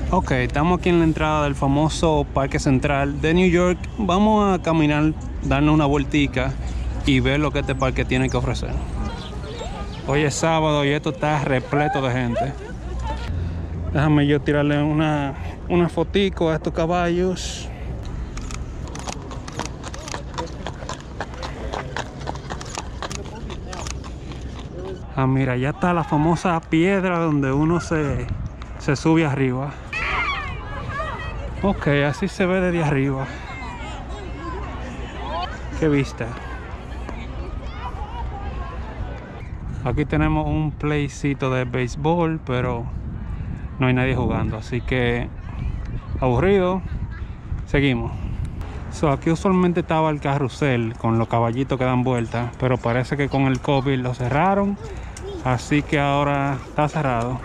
Ok, estamos aquí en la entrada del famoso Parque Central de New York. Vamos a caminar, darnos una vueltica y ver lo que este parque tiene que ofrecer. Hoy es sábado y esto está repleto de gente. Déjame yo tirarle una fotico a estos caballos. Ah, mira, ya está la famosa piedra donde uno se sube arriba. Ok, así se ve desde arriba. Qué vista. Aquí tenemos un playcito de béisbol, pero no hay nadie jugando, así que aburrido. Seguimos. Aquí usualmente estaba el carrusel con los caballitos que dan vueltas, pero parece que con el COVID lo cerraron, así que ahora está cerrado.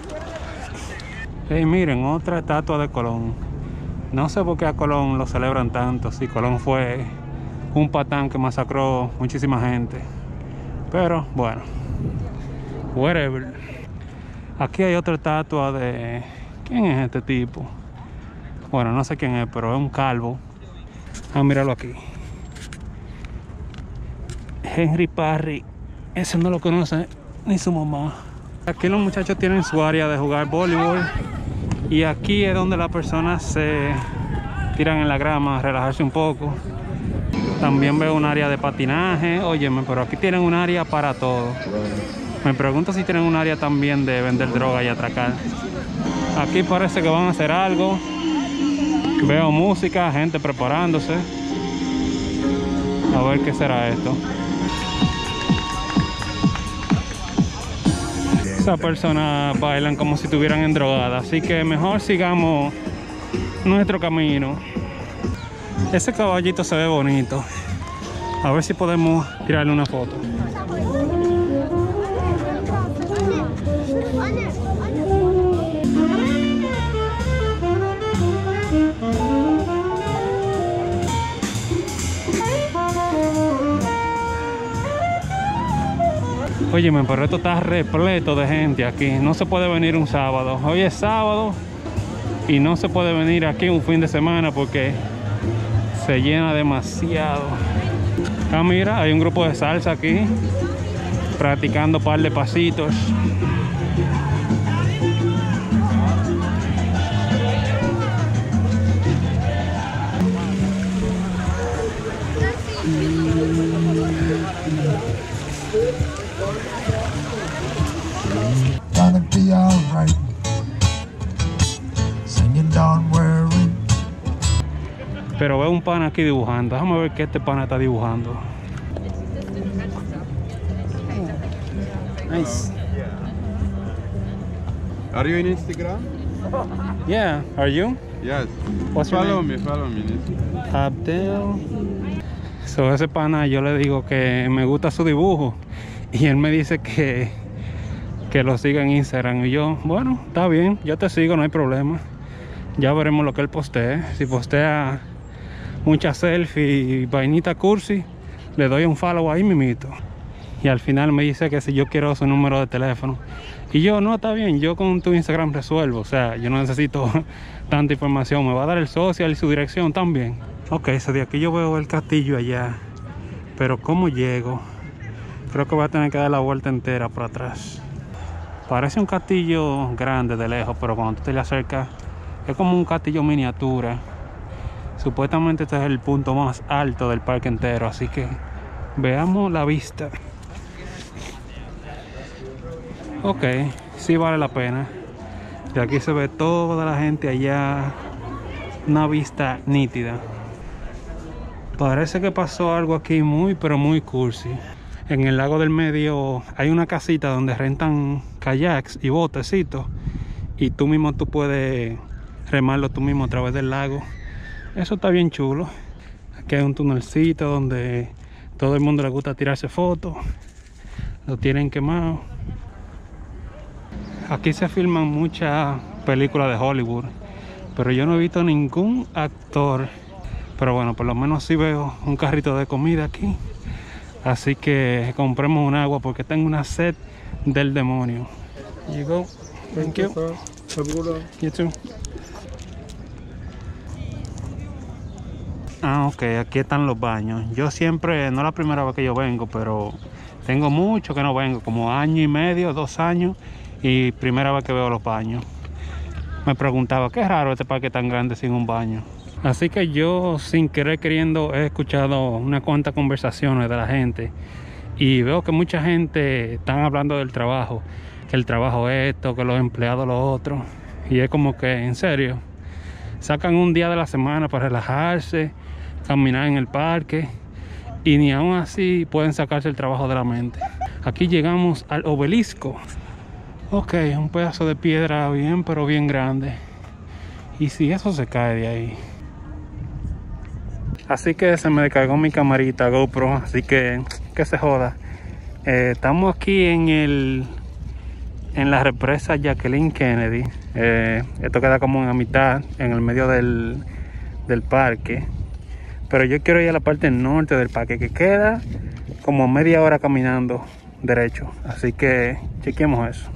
Hey, miren, otra estatua de Colón. No sé por qué a Colón lo celebran tanto, si Colón fue un patán que masacró muchísima gente. Pero bueno, whatever. Aquí hay otra estatua de... ¿Quién es este tipo? Bueno, no sé quién es, pero es un calvo. Ah, míralo aquí. Henry Parry. Ese no lo conoce ni su mamá. Aquí los muchachos tienen su área de jugar voleibol. Y aquí es donde las personas se tiran en la grama a relajarse un poco. También veo un área de patinaje. Óyeme, pero aquí tienen un área para todo. Me pregunto si tienen un área también de vender droga y atracar. Aquí parece que van a hacer algo. Veo música, gente preparándose. A ver qué será esto. Esas personas bailan como si estuvieran en drogada, así que mejor sigamos nuestro camino. Ese caballito se ve bonito. A ver si podemos tirarle una foto. Óyeme, pero esto está repleto de gente aquí. No se puede venir un sábado. Hoy es sábado y no se puede venir aquí un fin de semana porque se llena demasiado. Ah, mira, hay un grupo de salsa aquí practicando un par de pasitos. Gonna be alright. Singing Don't Worry. Pero veo un pana aquí dibujando. Déjame ver qué este pana está dibujando. Nice. Are you in Instagram? Yeah, are you? Yes. What's your follow name? me, follow me. Abdel. So, ese pana yo le digo que me gusta su dibujo y él me dice que lo siga en Instagram y yo, bueno, está bien, yo te sigo, no hay problema. Ya veremos lo que él postee. Si postea muchas selfies y vainita cursi, le doy un follow ahí mimito. Y al final me dice que si yo quiero su número de teléfono. Y yo, no, está bien, yo con tu Instagram resuelvo. O sea, yo no necesito tanta información. Me va a dar el social y su dirección también. Ok, so de aquí yo veo el castillo allá. Pero ¿cómo llego? Creo que voy a tener que dar la vuelta entera por atrás. Parece un castillo grande de lejos, pero cuando tú te le acercas es como un castillo miniatura. Supuestamente este es el punto más alto del parque entero, así que veamos la vista. Ok, sí vale la pena. De aquí se ve toda la gente allá. Una vista nítida. Parece que pasó algo aquí muy, pero muy cursi. En el lago del medio hay una casita donde rentan kayaks y botecitos. Y tú puedes remarlo tú mismo a través del lago. Eso está bien chulo. Aquí hay un tunelcito donde todo el mundo le gusta tirarse fotos. Lo tienen quemado. Aquí se filman muchas películas de Hollywood, pero yo no he visto ningún actor. Pero bueno, por lo menos sí veo un carrito de comida aquí. Así que compremos un agua porque tengo una sed del demonio. You go. Thank you. Seguro. You too. Ah, ok, aquí están los baños. Yo siempre, no es la primera vez que yo vengo, pero tengo mucho que no vengo, como año y medio, 2 años, y primera vez que veo los baños. Me preguntaba, qué raro este parque tan grande sin un baño. Así que yo, sin querer queriendo, he escuchado unas cuantas conversaciones de la gente y veo que mucha gente están hablando del trabajo, que el trabajo es esto, que los empleados lo otro, y es como que, en serio, sacan un día de la semana para relajarse, caminar en el parque, y ni aún así pueden sacarse el trabajo de la mente. Aquí llegamos al obelisco. Ok, un pedazo de piedra bien, pero bien grande. Y si eso se cae de ahí. Así que se me descargó mi camarita GoPro, así que se joda. Estamos aquí en la represa Jacqueline Kennedy. Esto queda como en la mitad, en el medio del parque. Pero yo quiero ir a la parte norte del parque, que queda como media hora caminando derecho. Así que chequemos eso.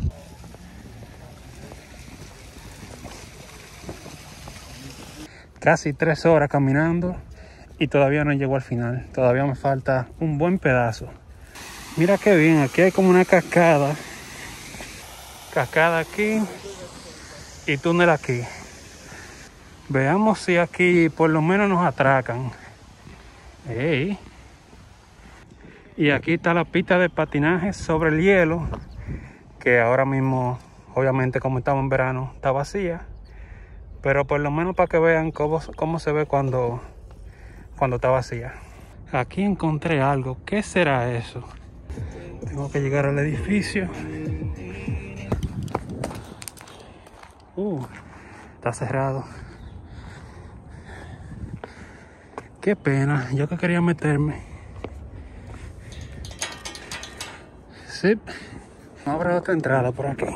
Casi 3 horas caminando y todavía no llego al final. Todavía me falta un buen pedazo. Mira qué bien, aquí hay como una cascada. Cascada aquí y túnel aquí. Veamos si aquí por lo menos nos atracan. ¡Ey! Y aquí está la pista de patinaje sobre el hielo, que ahora mismo, obviamente como estamos en verano, está vacía. Pero por lo menos para que vean cómo se ve cuando está vacía. Aquí encontré algo. ¿Qué será eso? Tengo que llegar al edificio. Está cerrado. Qué pena. Yo que quería meterme. Sí. No habrá otra entrada por aquí.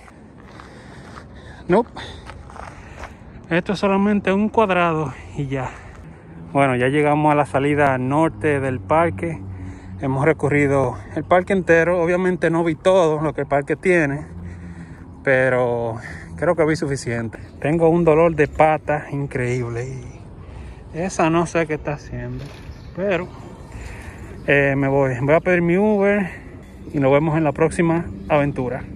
Nope. Esto es solamente un cuadrado y ya. Bueno, ya llegamos a la salida norte del parque. Hemos recorrido el parque entero. Obviamente no vi todo lo que el parque tiene, pero creo que vi suficiente. Tengo un dolor de pata increíble y esa no sé qué está haciendo, pero me voy a pedir mi Uber y nos vemos en la próxima aventura.